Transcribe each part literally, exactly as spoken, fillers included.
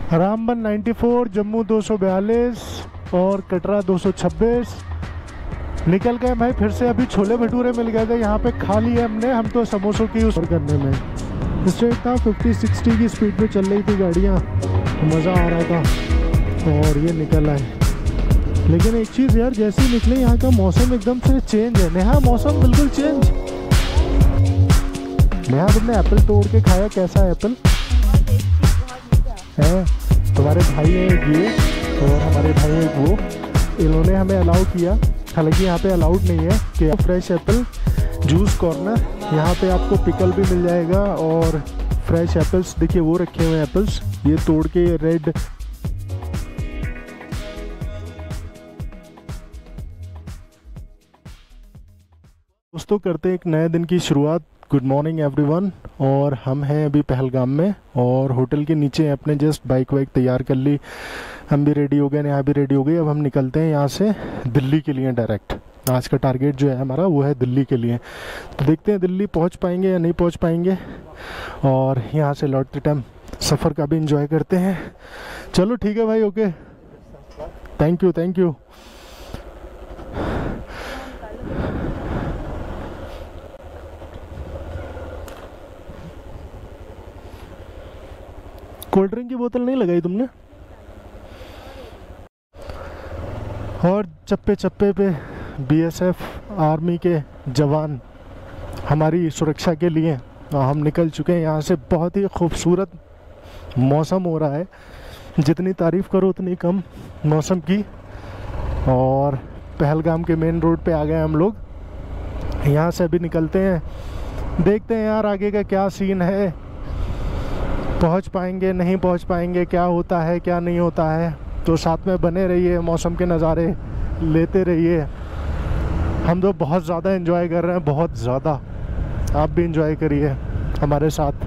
रामबन चौरानवे, जम्मू दो सौ बयालीस और कटरा दो सौ छब्बीस। निकल गए भाई फिर से। अभी छोले भटूरे मिल गए थे यहाँ पे, खा लिए हमने। हम तो समोसों की यूज़ करने में स्ट्रेट था। फिफ्टी सिक्सटी की स्पीड पे चल रही थी गाड़ियाँ, तो मज़ा आ रहा था। और ये निकल आए। लेकिन एक चीज़ यार, जैसे ही निकले यहाँ का मौसम एकदम से चेंज है। नेहा मौसम बिल्कुल चेंज। नेहा तुमने एप्पल तोड़ के खाया, कैसा है एप्पल? है तुम्हारे भाई है एक ये और हमारे भाई है एक वो। इन्होंने हमें अलाउ किया, हालांकि यहाँ पे अलाउड नहीं है कि फ्रेश एप्पल जूस कॉर्नर। यहाँ पे आपको पिकल भी मिल जाएगा और फ्रेश एप्पल्स। देखिए वो रखे हुए एप्पल्स, ये तोड़ के रेड। दोस्तों करते हैं एक नए दिन की शुरुआत। Good morning everyone. और हम हैं अभी पहलगाम में और होटल के नीचे अपने जस्ट बाइक वाइक तैयार कर ली। हम भी रेडी हो गए, यहाँ भी रेडी हो गई। अब हम निकलते हैं यहाँ से दिल्ली के लिए डायरेक्ट। आज का टारगेट जो है हमारा वो है दिल्ली के लिए। तो देखते हैं दिल्ली पहुँच पाएंगे या नहीं पहुँच पाएंगे। और यहाँ से लौटते टाइम सफ़र का भी इंजॉय करते हैं। चलो ठीक है भाई, okay, thank you thank you. Cold drink की बोतल नहीं लगाई तुमने? और चप्पे चप्पे पे बीएसएफ आर्मी के जवान हमारी सुरक्षा के लिए हम निकल चुके हैं यहाँ से। बहुत ही खूबसूरत मौसम हो रहा है, जितनी तारीफ़ करो उतनी कम मौसम की। और पहलगाम के मेन रोड पे आ गए हम लोग। यहाँ से अभी निकलते हैं, देखते हैं यार आगे का क्या सीन है। पहुँच पाएंगे नहीं पहुँच पाएंगे, क्या होता है क्या नहीं होता है। तो साथ में बने रहिए, मौसम के नज़ारे लेते रहिए। हम तो बहुत ज़्यादा एंजॉय कर रहे हैं, बहुत ज़्यादा। आप भी एंजॉय करिए हमारे साथ।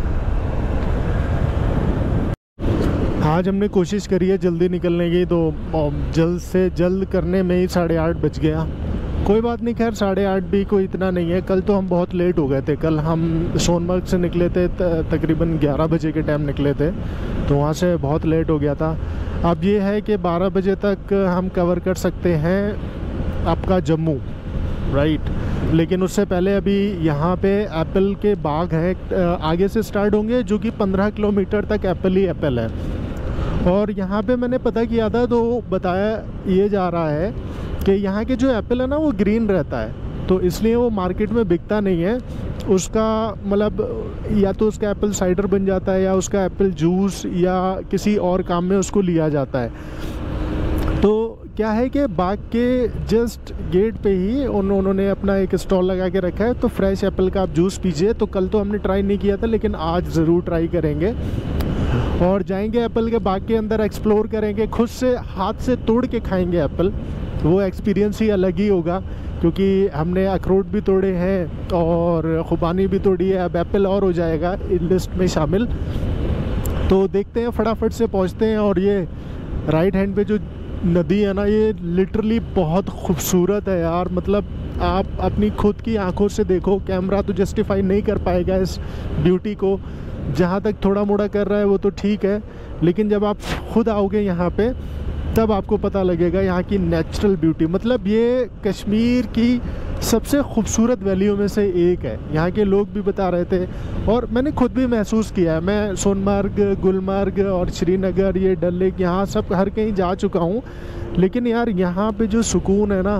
आज हमने कोशिश करी है जल्दी निकलने की, तो जल्द से जल्द करने में ही साढ़े आठ बज गया। कोई बात नहीं, खैर साढ़े आठ भी कोई इतना नहीं है। कल तो हम बहुत लेट हो गए थे। कल हम सोनमर्ग से निकले थे, तकरीबन ग्यारह बजे के टाइम निकले थे, तो वहाँ से बहुत लेट हो गया था। अब ये है कि बारह बजे तक हम कवर कर सकते हैं आपका जम्मू, राइट। लेकिन उससे पहले अभी यहाँ पे एप्पल के बाग हैं, आगे से स्टार्ट होंगे, जो कि पंद्रह किलोमीटर तक एप्पल ही एप्पल है। और यहाँ पे मैंने पता किया था तो बताया ये जा रहा है कि यहाँ के जो एप्पल है ना वो ग्रीन रहता है, तो इसलिए वो मार्केट में बिकता नहीं है। उसका मतलब या तो उसका एप्पल साइडर बन जाता है या उसका एप्पल जूस या किसी और काम में उसको लिया जाता है। तो क्या है कि बाग के जस्ट गेट पे ही उन उन्होंने अपना एक स्टॉल लगा के रखा है, तो फ्रेश एप्पल का आप जूस पीजिए। तो कल तो हमने ट्राई नहीं किया था, लेकिन आज ज़रूर ट्राई करेंगे और जाएंगे एप्पल के बाग के अंदर, एक्सप्लोर करेंगे, खुद से हाथ से तोड़ के खाएंगे एप्पल। वो एक्सपीरियंस ही अलग ही होगा, क्योंकि हमने अखरोट भी तोड़े हैं और खुबानी भी तोड़ी है। अब एप्पल और हो जाएगा लिस्ट में शामिल। तो देखते हैं, फटाफट से पहुंचते हैं। और ये राइट हैंड पे जो नदी है ना, ये लिटरली बहुत खूबसूरत है यार। मतलब आप अपनी खुद की आंखों से देखो, कैमरा तो जस्टिफाई नहीं कर पाएगा इस ब्यूटी को। जहाँ तक थोड़ा मोड़ा कर रहा है वो तो ठीक है, लेकिन जब आप खुद आओगे यहाँ पे तब आपको पता लगेगा यहाँ की नेचुरल ब्यूटी। मतलब ये कश्मीर की सबसे खूबसूरत वैलियों में से एक है। यहाँ के लोग भी बता रहे थे और मैंने खुद भी महसूस किया है। मैं सोनमर्ग, गुलमर्ग और श्रीनगर, ये डल लेक, यहाँ सब हर कहीं जा चुका हूँ, लेकिन यार यहाँ पे जो सुकून है ना,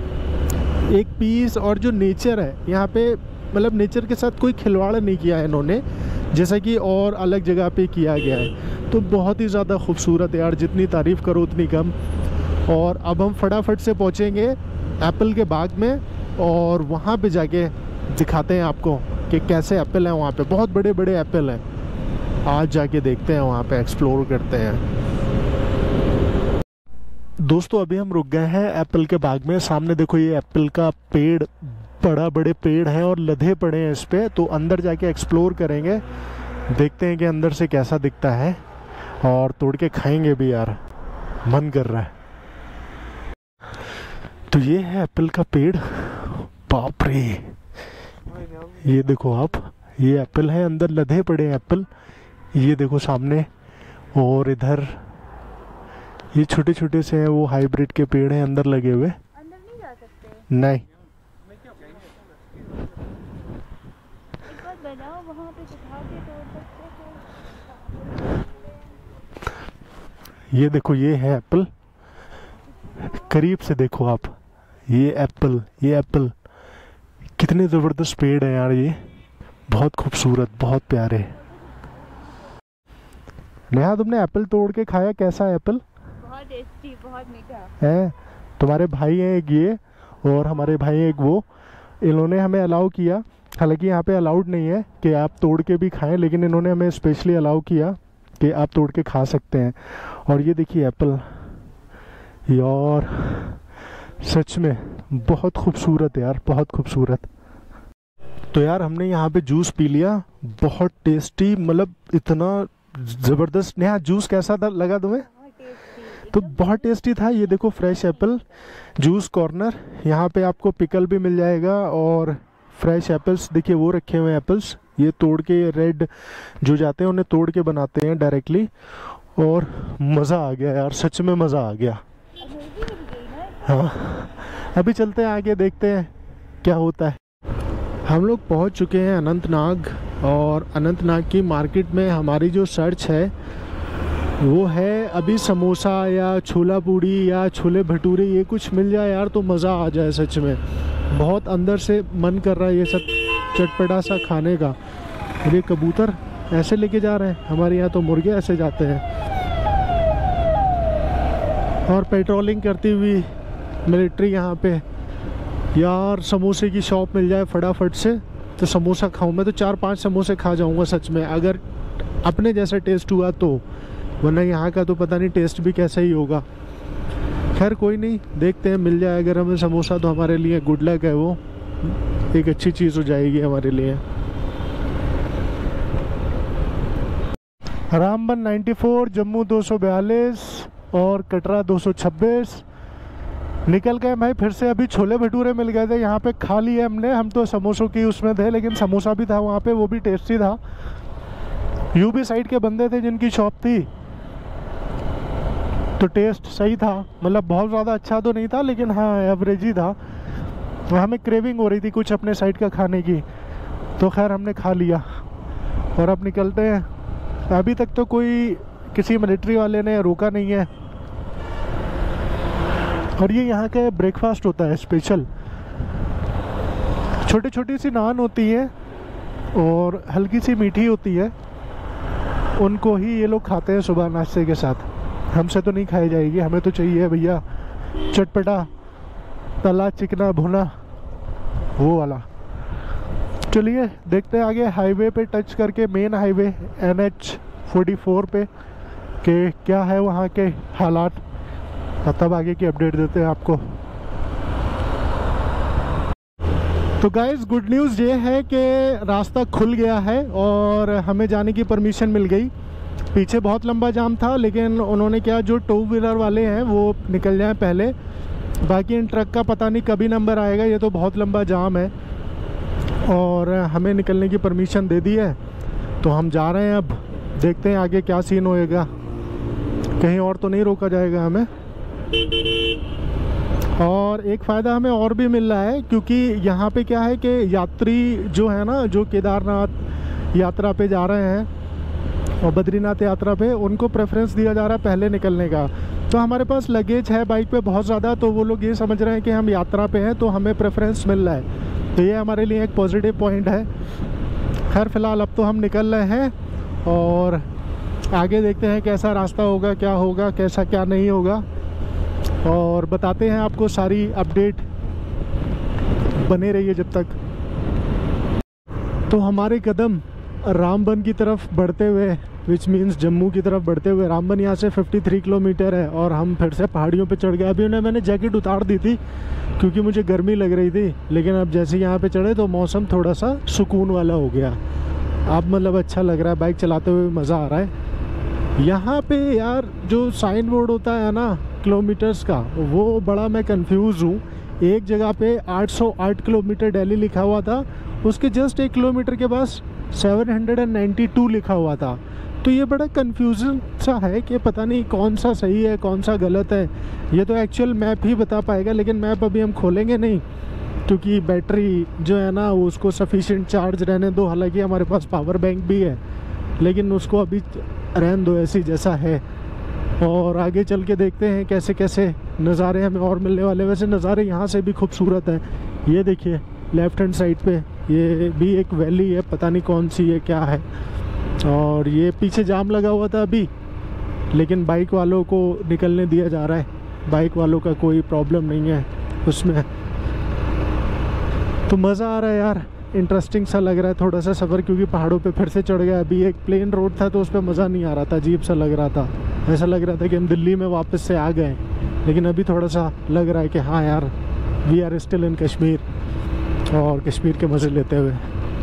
एक पीस और जो नेचर है यहाँ पे, मतलब नेचर के साथ कोई खिलवाड़ नहीं किया है इन्होंने, जैसा कि और अलग जगह पे किया गया है। तो बहुत ही ज़्यादा खूबसूरत यार, जितनी तारीफ़ करो उतनी कम। और अब हम फटाफट से पहुँचेंगे एप्पल के बाग में और वहाँ पे जाके दिखाते हैं आपको कि कैसे एप्पल हैं वहाँ पे। बहुत बड़े बड़े एप्पल हैं, आज जाके देखते हैं वहाँ पे, एक्सप्लोर करते हैं। दोस्तों अभी हम रुक गए हैं एप्पल के बाग में। सामने देखो ये एप्पल का पेड़, बड़ा बड़े पेड़ हैं और लदे पड़े हैं इस पे। तो अंदर जाके एक्सप्लोर करेंगे, देखते हैं कि अंदर से कैसा दिखता है और तोड़ के खाएंगे भी यार, मन कर रहा है। तो ये है एप्पल का पेड़। बाप रे, ये देखो आप, ये एप्पल है, अंदर लदे पड़े हैं एप्पल। ये देखो सामने, और इधर ये छोटे छोटे से हैं, वो हाइब्रिड के पेड़ हैं अंदर लगे हुए। अंदर नहीं जा सकते? नहीं, एक बार बनाओ वहाँ पे सुखा के तोड़ सकते हो। ये देखो, ये है एप्पल। करीब से देखो आप, ये एप्पल, ये एप्पल कितने ज़बरदस्त पेड़ है यार, ये बहुत खूबसूरत, बहुत प्यारे। नेहा, तुमने एप्पल तोड़ के खाया? कैसा है एप्पल? बहुत टेस्टी, बहुत मीठा है। तुम्हारे भाई हैं एक ये, और हमारे भाई एक वो, इन्होंने हमें अलाउ किया। हालांकि यहाँ पे अलाउड नहीं है कि आप तोड़ के भी खाएं, लेकिन इन्होंने हमें स्पेशली अलाउ किया कि आप तोड़ के खा सकते हैं। और ये देखिए एप्पल, यार सच में बहुत खूबसूरत है यार, बहुत खूबसूरत। तो यार हमने यहाँ पे जूस पी लिया, बहुत टेस्टी, मतलब इतना ज़बरदस्त। नेहा, जूस कैसा था, लगा तुम्हें? तो बहुत टेस्टी था। ये देखो, फ्रेश एप्पल जूस कॉर्नर, यहाँ पे आपको पिकल भी मिल जाएगा और फ्रेश एप्पल्स देखिए वो रखे हुए हैं एप्पल्स, ये तोड़ के रेड जो जाते हैं उन्हें तोड़ के बनाते हैं डायरेक्टली। और मज़ा आ गया यार, सच में मज़ा आ गया। हाँ, अभी चलते हैं आगे, देखते हैं क्या होता है। हम लोग पहुंच चुके हैं अनंतनाग, और अनंतनाग की मार्केट में हमारी जो सर्च है वो है अभी समोसा या छोला पूड़ी या छोले भटूरे, ये कुछ मिल जाए यार तो मज़ा आ जाए। सच में बहुत अंदर से मन कर रहा है ये सब चटपटा सा खाने का। ये कबूतर ऐसे लेके जा रहे हैं, हमारे यहाँ तो मुर्गे ऐसे जाते हैं। और पेट्रोलिंग करती हुई मिलिट्री यहाँ पे। यार समोसे की शॉप मिल जाए फटाफट से तो समोसा खाऊं। मैं तो चार पांच समोसे खा जाऊंगा सच में, अगर अपने जैसा टेस्ट हुआ तो, वरना यहाँ का तो पता नहीं टेस्ट भी कैसा ही होगा। खैर कोई नहीं, देखते हैं, मिल जाए अगर हमें समोसा तो हमारे लिए गुड लक है, वो एक अच्छी चीज़ हो जाएगी हमारे लिए। रामबन चौरानवे, जम्मू दो सौ बयालीस और कटरा दो सौ छब्बीस निकल गए भाई। फिर से अभी छोले भटूरे मिल गए थे यहाँ पे, खा लिए हमने। हम तो समोसों की उसमें थे, लेकिन समोसा भी था वहाँ पे, वो भी टेस्टी था। यूपी साइड के बंदे थे जिनकी शॉप थी, तो टेस्ट सही था, मतलब बहुत ज़्यादा अच्छा तो नहीं था, लेकिन हाँ एवरेज ही था। तो हमें क्रेविंग हो रही थी कुछ अपने साइड का खाने की, तो खैर हमने खा लिया और अब निकलते हैं। अभी तक तो कोई किसी मिलिट्री वाले ने रोका नहीं है। और ये यहाँ के ब्रेकफास्ट होता है स्पेशल, छोटी छोटी सी नान होती है और हल्की सी मीठी होती है, उनको ही ये लोग खाते हैं सुबह नाश्ते के साथ। हमसे तो नहीं खाई जाएगी, हमें तो चाहिए भैया चटपटा, तला चिकना भुना, वो वाला। चलिए देखते हैं आगे, हाईवे पे टच करके, main highway N H forty four पे के क्या है वहाँ के हालात, तब आगे की अपडेट देते हैं आपको। तो गाइस गुड न्यूज़ ये है कि रास्ता खुल गया है और हमें जाने की परमिशन मिल गई। पीछे बहुत लंबा जाम था, लेकिन उन्होंने क्या, जो टू व्हीलर वाले हैं वो निकल जाएं पहले, बाकी इन ट्रक का पता नहीं कभी नंबर आएगा। ये तो बहुत लंबा जाम है और हमें निकलने की परमिशन दे दी है, तो हम जा रहे हैं। अब देखते हैं आगे क्या सीन होएगा, कहीं और तो नहीं रोका जाएगा हमें। और एक फ़ायदा हमें और भी मिल रहा है, क्योंकि यहाँ पे क्या है कि यात्री जो है ना, जो केदारनाथ यात्रा पे जा रहे हैं और बद्रीनाथ यात्रा पे, उनको प्रेफरेंस दिया जा रहा है पहले निकलने का। तो हमारे पास लगेज है बाइक पे बहुत ज़्यादा, तो वो लोग ये समझ रहे हैं कि हम यात्रा पे हैं तो हमें प्रेफरेंस मिल रहा है, तो ये हमारे लिए एक पॉजिटिव पॉइंट है। खैर फ़िलहाल अब तो हम निकल रहे हैं और आगे देखते हैं कैसा रास्ता होगा, क्या होगा, कैसा क्या नहीं होगा, और बताते हैं आपको सारी अपडेट। बने रहिए जब तक। तो हमारे कदम रामबन की तरफ बढ़ते हुए, विच मीन्स जम्मू की तरफ बढ़ते हुए, रामबन यहाँ से तिरेपन किलोमीटर है और हम फिर से पहाड़ियों पे चढ़ गए। अभी उन्हें मैंने जैकेट उतार दी थी क्योंकि मुझे गर्मी लग रही थी, लेकिन अब जैसे यहाँ पे चढ़े तो मौसम थोड़ा सा सुकून वाला हो गया। अब मतलब अच्छा लग रहा है, बाइक चलाते हुए मज़ा आ रहा है। यहाँ पे यार जो साइन बोर्ड होता है ना किलोमीटर्स का, वो बड़ा मैं कंफ्यूज हूँ। एक जगह पे आठ सौ आठ किलोमीटर दिल्ली लिखा हुआ था, उसके जस्ट एक किलोमीटर के पास सात सौ बानवे लिखा हुआ था। तो ये बड़ा कन्फ्यूजन सा है कि पता नहीं कौन सा सही है कौन सा गलत है। ये तो एक्चुअल मैप ही बता पाएगा, लेकिन मैप अभी हम खोलेंगे नहीं क्योंकि बैटरी जो है ना वो उसको सफिशिएंट चार्ज रहने दो। हालांकि हमारे पास पावर बैंक भी है, लेकिन उसको अभी रहने दो ऐसी जैसा है, और आगे चल के देखते हैं कैसे कैसे नज़ारे हमें और मिलने वाले। वैसे नज़ारे यहाँ से भी खूबसूरत हैं। ये देखिए लेफ़्ट हैंड साइड पे ये भी एक वैली है, पता नहीं कौन सी है क्या है। और ये पीछे जाम लगा हुआ था अभी, लेकिन बाइक वालों को निकलने दिया जा रहा है, बाइक वालों का कोई प्रॉब्लम नहीं है उसमें। तो मज़ा आ रहा है यार, इंटरेस्टिंग सा लग रहा है थोड़ा सा सफ़र, क्योंकि पहाड़ों पे फिर से चढ़ गया। अभी एक प्लेन रोड था तो उस पर मज़ा नहीं आ रहा था, अजीब सा लग रहा था, ऐसा लग रहा था कि हम दिल्ली में वापस से आ गए। लेकिन अभी थोड़ा सा लग रहा है कि हाँ यार we are still in Kashmir, और कश्मीर के मज़े लेते हुए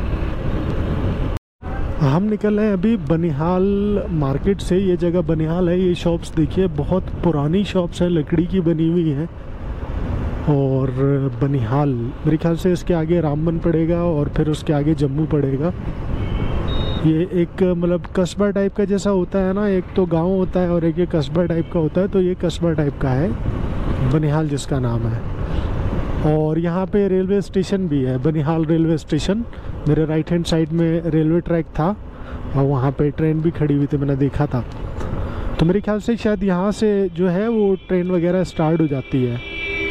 हम निकल रहे हैं अभी बनिहाल मार्केट से। ये जगह बनिहाल है। ये शॉप्स देखिए बहुत पुरानी शॉप्स हैं, लकड़ी की बनी हुई हैं। और बनिहाल मेरे ख्याल से इसके आगे रामबन पड़ेगा और फिर उसके आगे जम्मू पड़ेगा। ये एक मतलब कस्बा टाइप का जैसा होता है ना, एक तो गांव होता है और एक ये कस्बा टाइप का होता है। तो ये कस्बा टाइप का है बनिहाल जिसका नाम है। और यहाँ पे रेलवे स्टेशन भी है, बनिहाल रेलवे स्टेशन। मेरे राइट हैंड साइड में रेलवे ट्रैक था और वहाँ पे ट्रेन भी खड़ी हुई थी, मैंने देखा था। तो मेरे ख्याल से शायद यहाँ से जो है वो ट्रेन वगैरह स्टार्ट हो जाती है।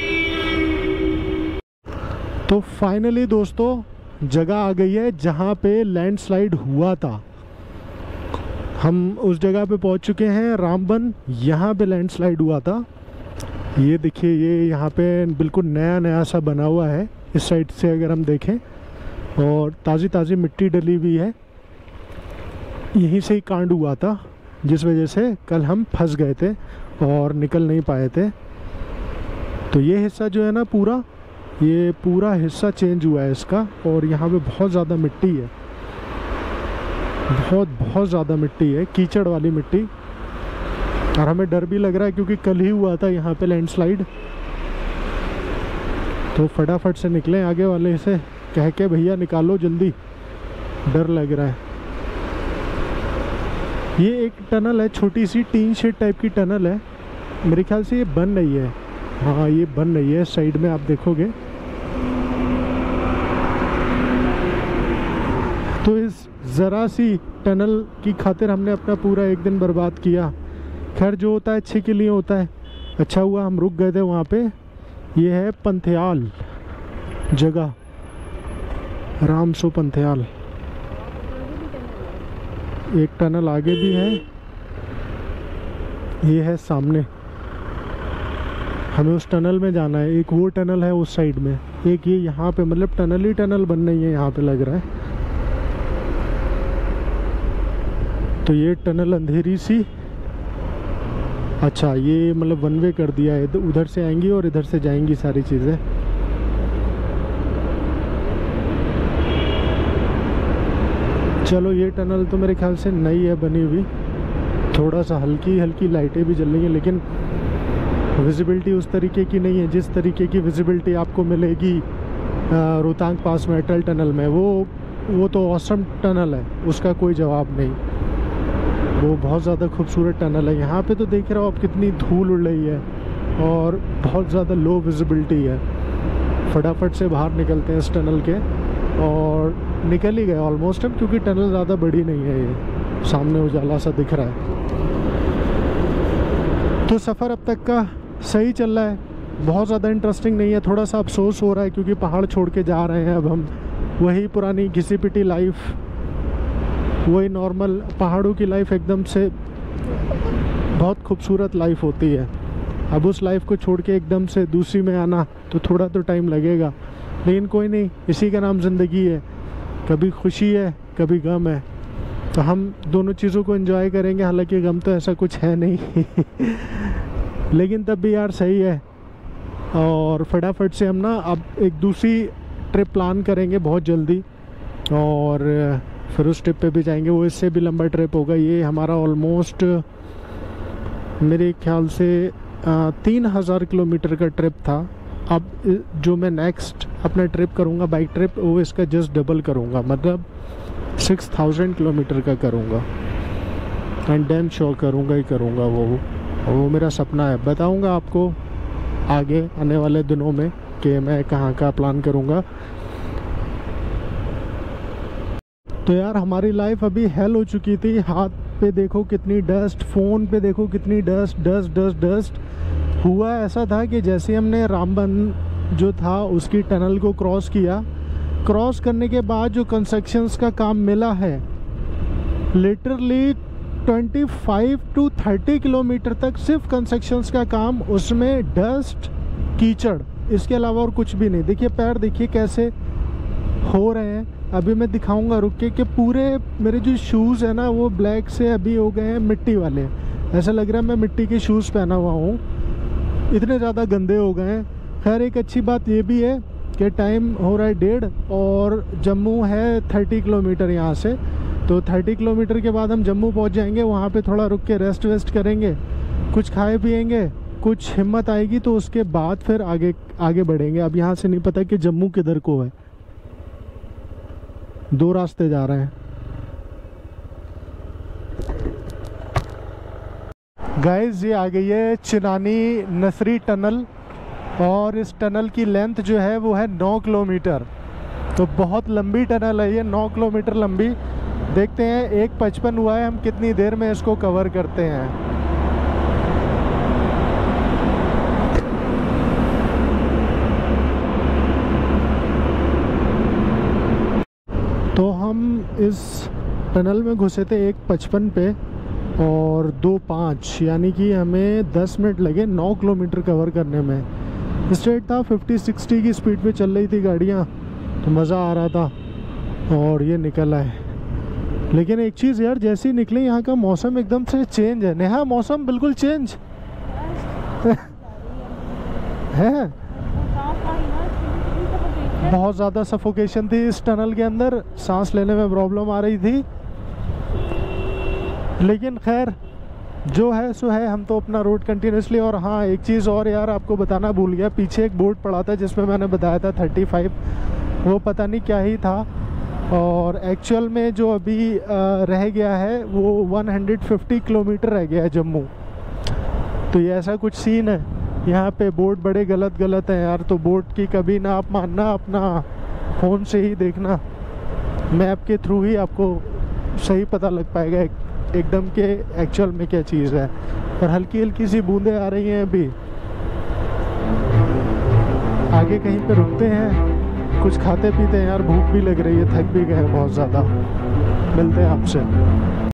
तो फाइनली दोस्तों जगह आ गई है जहाँ पे लैंडस्लाइड हुआ था। हम उस जगह पे पहुँच चुके हैं, रामबन। यहाँ पे लैंडस्लाइड हुआ था। ये देखिए ये यहाँ पे बिल्कुल नया नया सा बना हुआ है इस साइड से अगर हम देखें, और ताज़ी ताज़ी मिट्टी डली हुई है। यहीं से ही कांड हुआ था जिस वजह से कल हम फंस गए थे और निकल नहीं पाए थे। तो ये हिस्सा जो है ना पूरा, ये पूरा हिस्सा चेंज हुआ है इसका। और यहाँ पे बहुत ज़्यादा मिट्टी है, बहुत बहुत ज़्यादा मिट्टी है, कीचड़ वाली मिट्टी। और हमें डर भी लग रहा है क्योंकि कल ही हुआ था यहाँ पे लैंडस्लाइड। तो फटाफट से निकलें आगे वाले से कह के, भैया निकालो जल्दी, डर लग रहा है। ये एक टनल है, छोटी सी टीन शेड टाइप की टनल है। मेरे ख्याल से ये बन रही है, हाँ ये बन रही है। साइड में आप देखोगे तो इस ज़रा सी टनल की खातिर हमने अपना पूरा एक दिन बर्बाद किया। खैर जो होता है अच्छे के लिए होता है। अच्छा हुआ हम रुक गए थे वहाँ पे। ये है पंथेयाल जगह, रामसो पंथेयाल। एक टनल आगे भी है, ये है सामने। हमें उस टनल में जाना है। एक वो टनल है उस साइड में, एक ये यहाँ पे, मतलब टनल ही टनल बन रही है यहाँ पे लग रहा है। तो ये टनल अंधेरी सी, अच्छा ये मतलब वन वे कर दिया है, उधर से आएंगी और इधर से जाएंगी सारी चीज़ें। चलो ये टनल तो मेरे ख्याल से नई है बनी हुई, थोड़ा सा हल्की हल्की लाइटें भी जल रही हैं, लेकिन विजिबिलिटी उस तरीके की नहीं है जिस तरीके की विजिबिलिटी आपको मिलेगी रोहतांग पास में अटल टनल में। वो वो तो ऑसम टनल है, उसका कोई जवाब नहीं। वो बहुत ज़्यादा खूबसूरत टनल है। यहाँ पे तो देख रहे हो आप कितनी धूल उड़ रही है और बहुत ज़्यादा लो विजिबिलिटी है। फटाफट से बाहर निकलते हैं इस टनल के, और निकल ही गए ऑलमोस्ट हम, क्योंकि टनल ज़्यादा बड़ी नहीं है। ये सामने उजाला सा दिख रहा है। तो सफ़र अब तक का सही चल रहा है, बहुत ज़्यादा इंटरेस्टिंग नहीं है। थोड़ा सा अफसोस हो रहा है क्योंकि पहाड़ छोड़ के जा रहे हैं अब हम। वही पुरानी घिसी पिटी लाइफ, वही नॉर्मल पहाड़ों की लाइफ एकदम से बहुत खूबसूरत लाइफ होती है। अब उस लाइफ को छोड़ के एकदम से दूसरी में आना तो थोड़ा तो टाइम लगेगा, लेकिन कोई नहीं, इसी का नाम ज़िंदगी है। कभी खुशी है कभी गम है, तो हम दोनों चीज़ों को एंजॉय करेंगे। हालांकि गम तो ऐसा कुछ है नहीं लेकिन तब भी यार सही है। और फटाफट से हम ना अब एक दूसरी ट्रिप प्लान करेंगे बहुत जल्दी, और फिर उस ट्रिप पे भी जाएंगे। वो इससे भी लंबा ट्रिप होगा। ये हमारा ऑलमोस्ट मेरे ख्याल से तीन हज़ार किलोमीटर का ट्रिप था। अब जो मैं नेक्स्ट अपना ट्रिप करूँगा बाइक ट्रिप, वो इसका जस्ट डबल करूँगा, मतलब सिक्स थाउजेंड किलोमीटर का करूँगा। एंड डैम शो करूँगा ही करूँगा वो वो मेरा सपना है। बताऊँगा आपको आगे आने वाले दिनों में कि मैं कहाँ का प्लान करूँगा। तो यार हमारी लाइफ अभी हेल हो चुकी थी। हाथ पे देखो कितनी डस्ट, फ़ोन पे देखो कितनी डस्ट डस्ट डस्ट डस्ट। हुआ ऐसा था कि जैसे हमने रामबन जो था उसकी टनल को क्रॉस किया, क्रॉस करने के बाद जो कंस्ट्रक्शंस का काम मिला है, लिटरली पच्चीस टू तीस किलोमीटर तक सिर्फ कंस्ट्रक्शंस का काम, उसमें डस्ट कीचड़, इसके अलावा और कुछ भी नहीं। देखिए पैर देखिए कैसे हो रहे हैं। अभी मैं दिखाऊंगा रुक के कि पूरे मेरे जो शूज़ है ना वो ब्लैक से अभी हो गए हैं मिट्टी वाले। ऐसा लग रहा है मैं मिट्टी के शूज़ पहना हुआ हूँ, इतने ज़्यादा गंदे हो गए हैं। खैर एक अच्छी बात ये भी है कि टाइम हो रहा है डेढ़ और जम्मू है तीस किलोमीटर यहाँ से, तो तीस किलोमीटर के बाद हम जम्मू पहुँच जाएंगे। वहाँ पे थोड़ा रुक के रेस्ट वेस्ट करेंगे, कुछ खाए पिएंगे, कुछ हिम्मत आएगी तो उसके बाद फिर आगे आगे बढ़ेंगे। अब यहाँ से नहीं पता कि जम्मू किधर को है, दो रास्ते जा रहे हैं। गाइस ये आ गई है चिनानी नसरी टनल और इस टनल की लेंथ जो है वो है नौ किलोमीटर। तो बहुत लंबी टनल है ये, नौ किलोमीटर लंबी। देखते हैं एक पचपन हुआ है, हम कितनी देर में इसको कवर करते हैं। तो हम इस टनल में घुसे थे एक पचपन पे और दो पाँच, यानी कि हमें दस मिनट लगे नौ किलोमीटर कवर करने में। स्ट्रेट था, पचास साठ की स्पीड पे चल रही थी गाड़ियाँ, तो मज़ा आ रहा था। और ये निकल आए। लेकिन एक चीज़ यार, जैसे ही निकले यहाँ का मौसम एकदम से चेंज है। नेहा मौसम बिल्कुल चेंज है। बहुत ज़्यादा सफोकेशन थी इस टनल के अंदर, सांस लेने में प्रॉब्लम आ रही थी। लेकिन खैर जो है सो है, हम तो अपना रोड कंटिन्यूसली। और हाँ एक चीज़ और यार आपको बताना भूल गया, पीछे एक बोर्ड पड़ा था जिसमें मैंने बताया था पैंतीस, वो पता नहीं क्या ही था। और एक्चुअल में जो अभी रह गया है वो एक सौ पचास किलोमीटर रह गया है जम्मू। तो ये ऐसा कुछ सीन है यहाँ पे। बोर्ड बड़े गलत गलत हैं यार, तो बोर्ड की कभी ना आप मानना, अपना फ़ोन से ही देखना, मैप के थ्रू ही आपको सही पता लग पाएगा एक, एकदम के एक्चुअल में क्या चीज़ है। पर हल्की हल्की सी बूंदें आ रही हैं अभी। आगे कहीं पे रुकते हैं, कुछ खाते पीते हैं यार, भूख भी लग रही है, थक भी गए बहुत ज़्यादा। मिलते हैं आपसे।